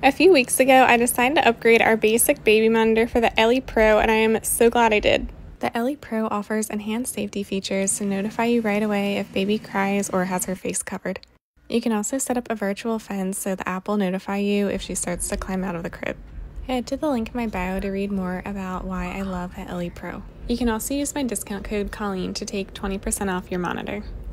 A few weeks ago, I decided to upgrade our basic baby monitor for the Ellie Pro, and I am so glad I did. The Ellie Pro offers enhanced safety features to notify you right away if baby cries or has her face covered. You can also set up a virtual fence so the app will notify you if she starts to climb out of the crib. Head to the link in my bio to read more about why I love the Ellie Pro. You can also use my discount code Colleen to take 20% off your monitor.